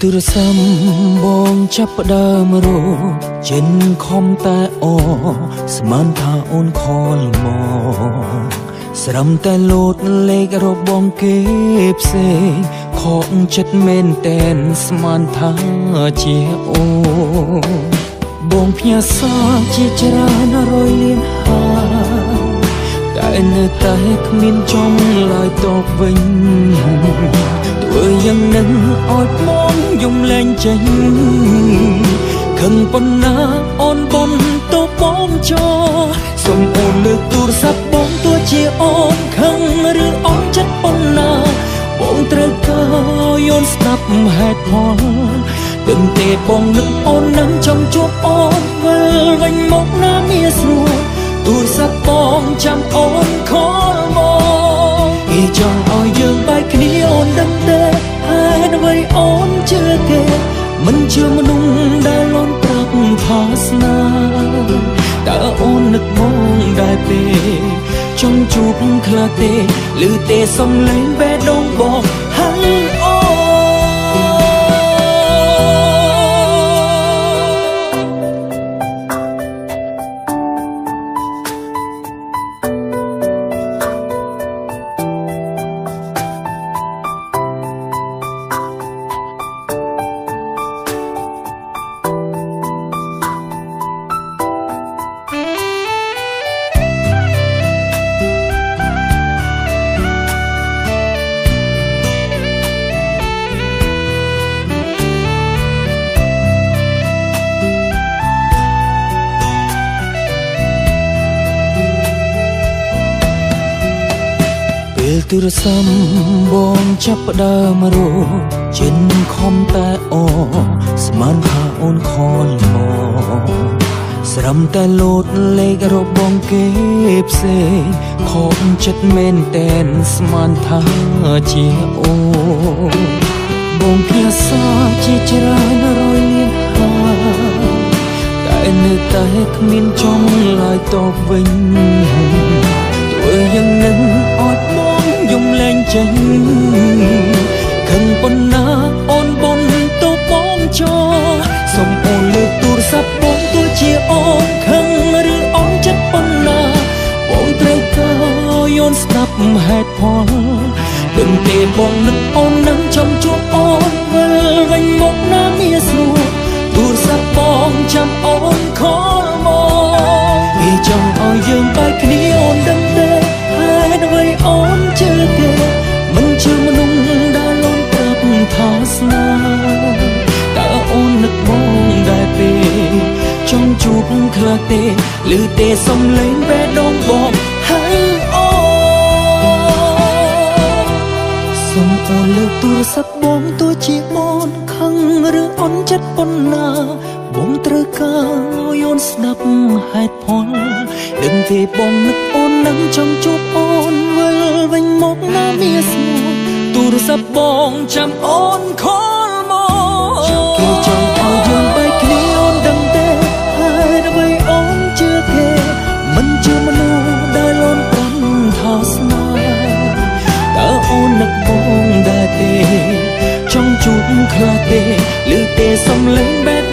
ទូរស័ព្ទបងចាប់ផ្ដើមរកចិនខំតែអស្មានថាអូនខលមកស្រំតែលោតលេខរបងគេផ្សេងខកចិត្តមែនតែនស្មានថាជាអូបងផ្ញើសារជាច្រើនរយលានហើយតែនៅតែគ្មានចំឡើយតបវិញធ្វើយ៉ាងនឹងឲ្យបងយំលែងចេញខឹងប៉ុណ្ណាអូនបនទៅបងចោសុំអូនលើកទូរស័ព្ទបងទោះជាអូនខឹងឬអូនចិត្តប៉ុណ្ណាបងត្រូវការយល់ស្ដាប់ហេតុផលដឹងទេបងនឹកអូននឹងចង់ជួបអូនវិលវិញមកណាមានស្រួលទូរស័ព្ទបងចាំអូនខលមកគេចង់ឲ្យយើងបែកគ្នាអូនដឹងទេហើយអ្វីអូនជឿគេមិនជឿមនុស្សដែលអូនប្រាប់ថាស្នេហ៍តើអូននឹកបងដែរទេចង់ជួបខ្លះទេឮទេសំឡេងបេះដូងបងហើយអូទូរស័ព្ទបងចាប់ផ្ដើមរកចិនខំតែអស្មានថាអូនខលមកស្រំតែលោតលេខរបងគេផ្សេងខកចិត្តមែនតែនស្មានថាជាអូបងផ្ញើសារជាច្រើនរយលានហើយតែនៅតែគ្មានចំឡើយតបវិញធ្វើយ៉ាងនឹងអត់យំលែងចេញខឹងប៉ុណ្ណាអូនបនទៅបងចោសុំអូនលើកទូរស័ព្ទបងទោះជាអូនខឹងឬអូនចិត្តប៉ុណ្ណាបងត្រូវការយល់ស្ដាប់ហេតុផលដឹងទេបងនឹកអូននឹងចង់ជួបអូនវិលវិញមកណាមានស្រួលទូរស័ព្ទបងចាំអូនខលមកគេចង់ឲ្យយើងបែកគ្នាអូនដឹងទេហើយអ្វីអូនជឿគេមិនជឿមនុស្សដែលអូនប្រាប់ថាស្នេហ៍តើអូននឹកបងដែរទេចង់ជួបខ្លះទេឮទេសំឡេងបេះដូងបងហើយអូសុំអូនលើកទូរស័ព្ទបងទោះជាអូនខឹងឬអូនចិត្តប៉ុណ្ណាបងត្រូវការយល់ស្ដាប់ហេតុផលដឹងទេបងនឹកអូននឹងចង់ជួបអូនវិលវិញមកណាមានស្រួលទូរស័ព្ទបងចាំអូនខលមកគេចង់ឲ្យយើងបែកគ្នាអូនដឹងទេហើយអ្វីអូនជឿគេមិនជឿមនុស្សដែលអូនប្រាប់ថាស្នេហ៍តើអូននឹកបងដែរទេចង់ជួបខ្លះទេឮទេសំឡេងបេះ